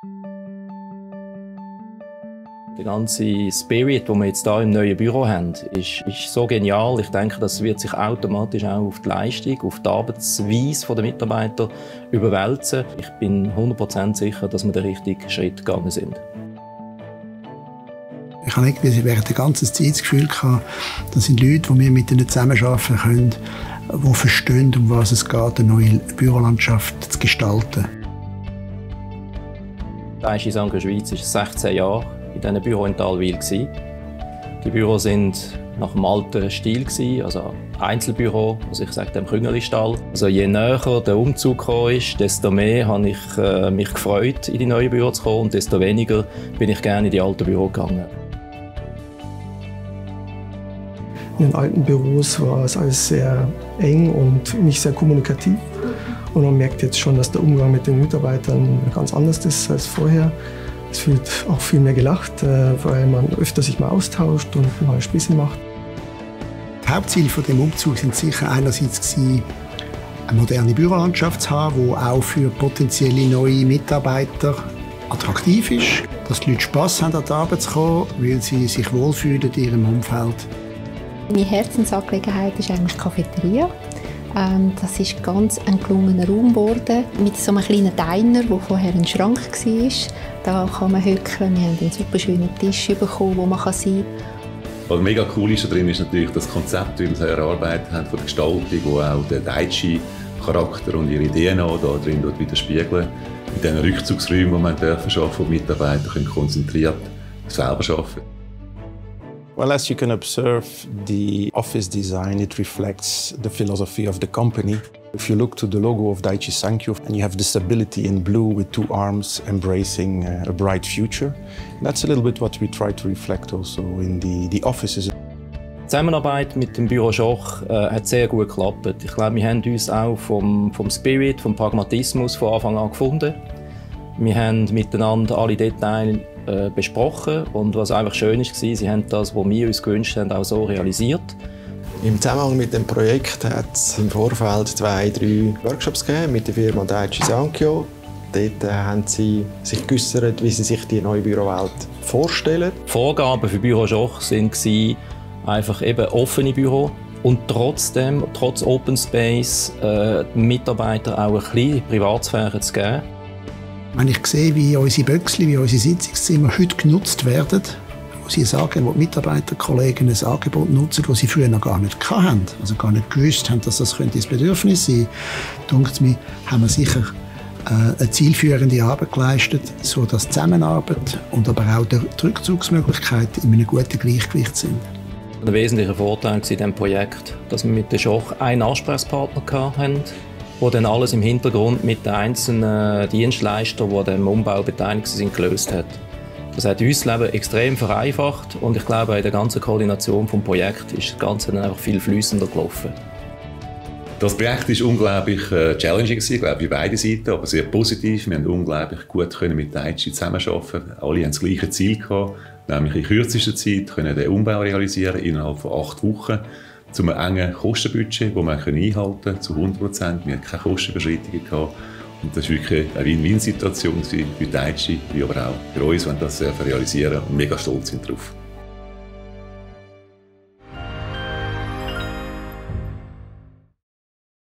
Der ganze Spirit, den wir jetzt hier im neuen Büro haben, ist so genial. Ich denke, das wird sich automatisch auch auf die Leistung, auf die Arbeitsweise der Mitarbeiter überwälzen. Ich bin 100% sicher, dass wir den richtigen Schritt gegangen sind. Ich habe irgendwie während der ganzen Zeit das Gefühl gehabt, das sind Leute, die wir mit ihnen zusammenarbeiten können, die verstehen, um was es geht, eine neue Bürolandschaft zu gestalten. Daichi Sankyo Schweiz ist 16 Jahre in diesem Büro in Thalwil. Die Büros waren nach dem alten Stil, also Einzelbüro, also ich sage dem Küngerli-Stall. Also je näher der Umzug kam, desto mehr habe ich mich gefreut, in die neuen Büros zu kommen, und desto weniger bin ich gerne in die alten Büros gegangen. In den alten Büros war es alles sehr eng und nicht sehr kommunikativ. Und man merkt jetzt schon, dass der Umgang mit den Mitarbeitern ganz anders ist als vorher. Es wird auch viel mehr gelacht, weil man öfter sich mal austauscht und neue Späße macht. Die Hauptziele von dem Umzug sind sicher einerseits eine moderne Bürolandschaft zu haben, die auch für potenzielle neue Mitarbeiter attraktiv ist, dass die Leute Spass haben, an die Arbeit zu kommen, weil sie sich wohlfühlen in ihrem Umfeld. Meine Herzensangelegenheit ist eigentlich die Cafeteria. Das ist ganz ein gelungener Raum geworden, mit so einem kleinen Diner, wo vorher ein Schrank war. Da kann man hocken. Wir haben einen super schönen Tisch bekommen, wo man sein kann. Was mega cool ist darin, ist natürlich das Konzept, das wir so erarbeitet haben, von der Gestaltung, wo auch der Daichi-Charakter und ihre DNA da drin widerspiegeln. Mit diesen Rückzugsräumen, die man schaffen, wo Mitarbeiter konzentriert selber arbeiten. Well, as you can observe, the office design, it reflects the philosophy of the company. If you look to the logo of Daichi Sankyo, and you have the stability in blue with two arms embracing a bright future, and that's a little bit what we try to reflect also in the offices. Die Zusammenarbeit mit dem Büro Schoch hat sehr gut geklappt. Ich glaube, wir haben uns auch vom Spirit, vom Pragmatismus von Anfang an gefunden. Wir haben miteinander alle Details besprochen, und was einfach schön war, sie haben das, was wir uns gewünscht haben, auch so realisiert. Im Zusammenhang mit dem Projekt hat es im Vorfeld 2-3 Workshops gegeben mit der Firma Daichi Sankyo. Dort haben sie sich geäussert, wie sie sich die neue Bürowelt vorstellen. Die Vorgaben für Büro Schoch waren einfach eben offene Büro und trotzdem, trotz Open Space, den Mitarbeitern auch ein bisschen Privatsphäre zu geben. Wenn ich sehe, wie unsere Böckchen, wie unsere Sitzungszimmer heute genutzt werden, wo sie sagen, wo die Mitarbeiter, Kollegen ein Angebot nutzen, das sie früher noch gar nicht hatten, also gar nicht gewusst haben, dass das ein Bedürfnis sein könnte, denke ich, haben wir sicher eine zielführende Arbeit geleistet, sodass die Zusammenarbeit und aber auch die Rückzugsmöglichkeiten in einem guten Gleichgewicht sind. Der wesentliche Vorteil in diesem Projekt, dass wir mit der Schoch einen Ansprechpartner hatten, der dann alles im Hintergrund mit den einzelnen Dienstleistern, die an dem Umbau beteiligt sind, gelöst hat. Das hat uns das Leben extrem vereinfacht, und ich glaube, in der ganzen Koordination des Projekts ist das Ganze dann einfach viel fließender gelaufen. Das Projekt war unglaublich challenging, glaube ich, bei beiden Seiten, aber sehr positiv. Wir konnten unglaublich gut mit Daichi zusammenarbeiten. Alle hatten das gleiche Ziel gehabt, nämlich in kürzester Zeit den Umbau realisieren, innerhalb von 8 Wochen. Zu einem engen Kostenbudget, das wir einhalten können, zu 100%. Wir hatten keine Kostenüberschreitungen gehabt. Und das war wirklich eine Win-Win-Situation für Daichi, wie aber auch für uns, wenn wir das realisieren und mega stolz sind darauf.